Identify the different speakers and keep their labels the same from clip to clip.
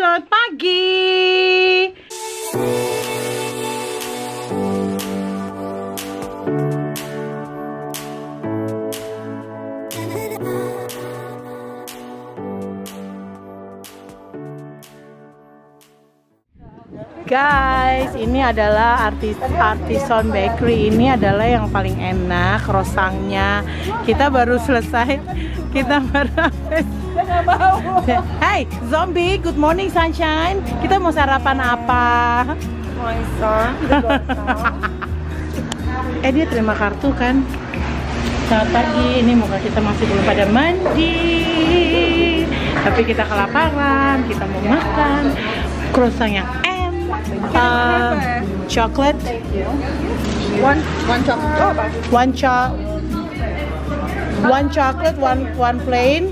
Speaker 1: selamat pagi. Guys, ini adalah Artisan Bakery. Ini adalah yang paling enak croissantnya. Kita baru selesai. Kita baru habis. Hey, zombie, good morning sunshine. Kita mau sarapan apa? Dia terima kartu kan? Selamat pagi, ini muka kita masih belum pada mandi. Tapi kita kelaparan, kita mau makan croissant yang chocolate. One chocolate, one plain.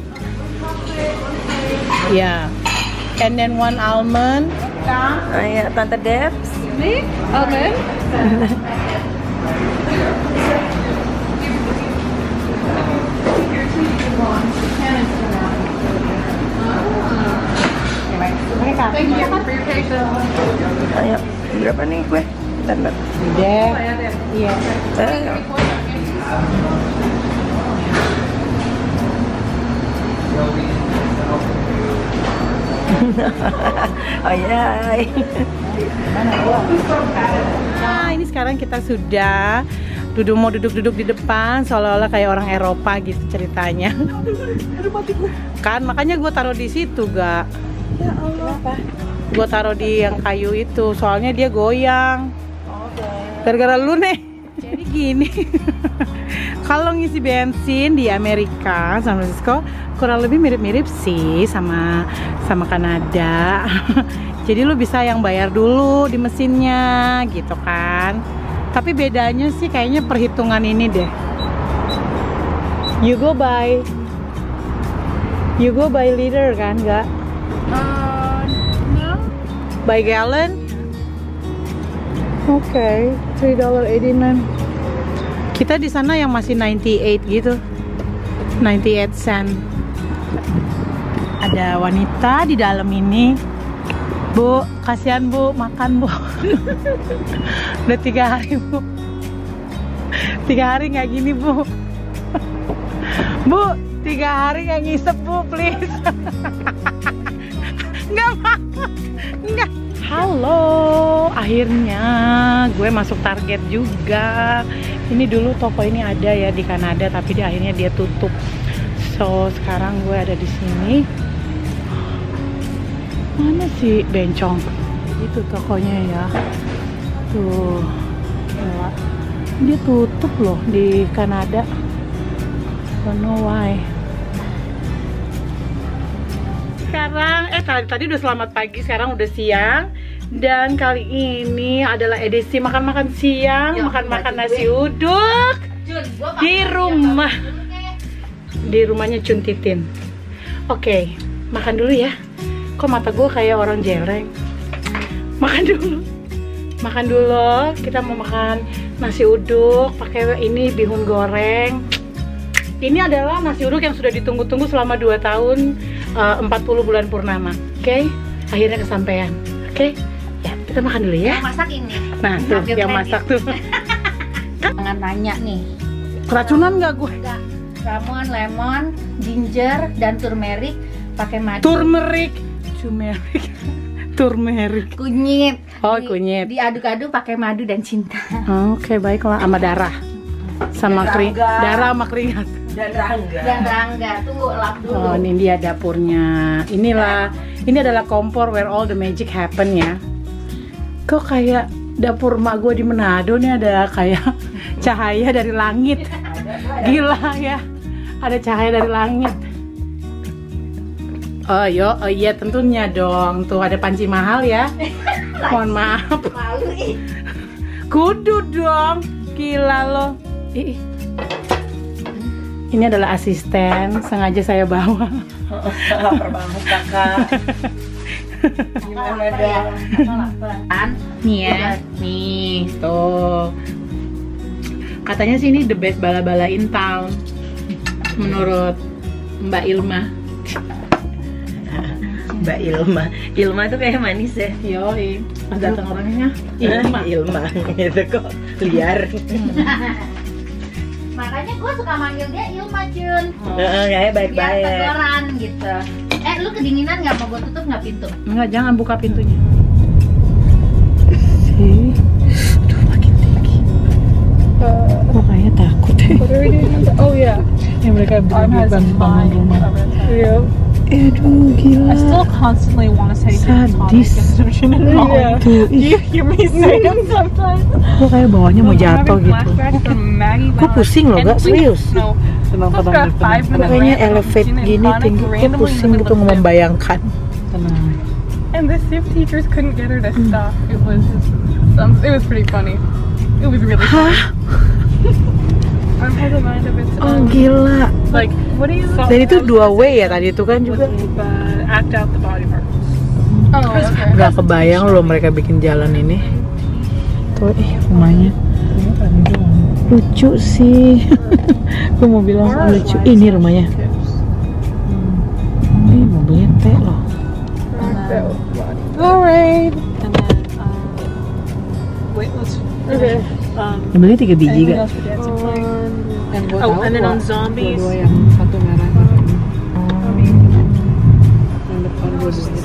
Speaker 1: Yeah. And then one almond.
Speaker 2: Ya, Tante Debs.
Speaker 3: Nih, almond.
Speaker 2: Ayo, berapa nih gue? Bentar.
Speaker 1: Iya.
Speaker 2: Oh ya.
Speaker 1: Nah, ini sekarang kita sudah mau duduk di depan seolah-olah kayak orang Eropa gitu ceritanya. Kan makanya gue taruh di situ, gak?
Speaker 2: Ya Allah.
Speaker 1: Gue taruh di yang kayu itu, soalnya dia goyang. Gara-gara lu nih. Jadi gini. Kalau ngisi bensin di Amerika, San Francisco, kurang lebih mirip-mirip sih sama Kanada. Jadi lu bisa yang bayar dulu di mesinnya gitu kan. Tapi bedanya sih kayaknya perhitungan ini deh. You go by liter kan, enggak?
Speaker 3: No.
Speaker 1: By gallon? Oke, $3.89. Kita di sana yang masih 98 gitu. 98 cent. Ada wanita di dalam ini. Bu, kasihan Bu, makan Bu. Udah 3 hari Bu. 3 hari nggak gini Bu. Bu, 3 hari nggak ngisep Bu, please. Nggak mau. Nggak. Halo, akhirnya gue masuk Target juga. Ini dulu toko ini ada ya di Kanada, tapi akhirnya dia tutup. So sekarang gue ada di sini. Mana sih bencong? Itu tokonya ya. Tuh, gila. Dia tutup loh di Kanada. Don't know why. Sekarang, tadi udah selamat pagi, sekarang udah siang. Dan kali ini adalah edisi makan-makan siang, makan-makan nasi uduk di rumah. Di rumahnya Cun Titin. Oke, makan dulu ya. Kok mata gue kayak orang jeleng? Makan dulu. Kita mau makan nasi uduk pakai ini bihun goreng. Ini adalah nasi uduk yang sudah ditunggu-tunggu selama 2 tahun, 40 bulan purnama. Oke, akhirnya kesampaian. Oke, ya kita makan dulu ya.
Speaker 3: Yang masak ini.
Speaker 1: Nah tuh, yang masak tuh.
Speaker 3: Jangan tanya nih.
Speaker 1: Keracunan nggak gue?
Speaker 3: Enggak. Ramuan lemon, ginger, dan turmeric pakai madu.
Speaker 1: Turmeric.
Speaker 3: Kunyit.
Speaker 1: Oh, kunyit.
Speaker 3: Diaduk-aduk pakai madu dan cinta.
Speaker 1: Oke, baiklah, sama darah. Sama darah sama keringat.
Speaker 2: Dan Rangga.
Speaker 3: Tunggu, lap dulu.
Speaker 1: Oh, ini dia dapurnya. Ini adalah kompor where all the magic happen ya. Kok kayak dapur mak gue di Manado nih, ada kayak cahaya dari langit. Gila ya. Ada cahaya dari langit. Oh iya tentunya dong. Tuh ada panci mahal ya. Mohon maaf.
Speaker 3: Malu ih.
Speaker 1: Kudu dong. Gila lo. Ini adalah asisten, sengaja saya bawa.
Speaker 2: Lapar banget kakak. Gimana dong?
Speaker 1: Nih ya, nih tuh. Katanya sih ini the best bala-bala in town menurut Mbak Ilma.
Speaker 2: Mbak Ilma. Ilma tuh kayak manis ya.
Speaker 1: Yoi, pas datang orangnya
Speaker 2: Ilma itu kok liar.
Speaker 3: Makanya gue suka manggil dia Ilma, Jun.
Speaker 2: Kayak
Speaker 3: Biar
Speaker 2: baik-baik.
Speaker 3: teguran gitu. Lu kedinginan nggak? Mau gue tutup nggak pintu?
Speaker 1: Enggak, jangan buka pintunya. Sih, aduh makin tinggi. Kok kayaknya takut ya?
Speaker 4: What are we doing? Oh yeah.
Speaker 1: Ya mereka
Speaker 4: Arm has
Speaker 1: bangun rumah.
Speaker 4: Yeah.
Speaker 1: Aduh gila.
Speaker 4: I still constantly want to say gin and tonic
Speaker 1: Sadis.
Speaker 4: instead of gin and tonic.
Speaker 1: Tuh,
Speaker 4: Do you hear me say it sometimes?
Speaker 1: kok kayak bawahnya mau
Speaker 4: I'm
Speaker 1: jatuh
Speaker 4: having
Speaker 1: gitu.
Speaker 4: flashbacks from Maggie
Speaker 1: Kok pusing loh, gak? Serius?
Speaker 4: No.
Speaker 1: Tenang,
Speaker 4: I've
Speaker 1: tenang,
Speaker 4: got 5 minute
Speaker 1: Pokoknya
Speaker 4: rant about
Speaker 1: elevate
Speaker 4: gin and
Speaker 1: gini
Speaker 4: tonic
Speaker 1: tinggi, kok
Speaker 4: randomly in the
Speaker 1: pusing
Speaker 4: middle
Speaker 1: gitu
Speaker 4: of the day.
Speaker 1: membayangkan. Tenang.
Speaker 4: And the SIP teachers couldn't get her to stop. It was pretty funny. It was really funny. Arm has a mind of its
Speaker 1: Oh
Speaker 4: own.
Speaker 1: gila.
Speaker 4: Like, what do you?
Speaker 1: Dan itu 2 way ya tadi itu kan juga.
Speaker 4: Act out the body parts. Oh, okay.
Speaker 1: Gak kebayang loh mereka bikin jalan ini. Tuh, rumahnya lucu sih. Gue mau bilang lucu. Ini rumahnya. Mobilnya T loh.
Speaker 4: Alright. And then, wait, let's. Okay.
Speaker 1: Beli 3 biji
Speaker 4: Anything
Speaker 1: gak?
Speaker 4: else for dancing playing?
Speaker 1: Yang
Speaker 4: Oh, and then on zombies.
Speaker 1: Dua yang satu merah. Yang depan gue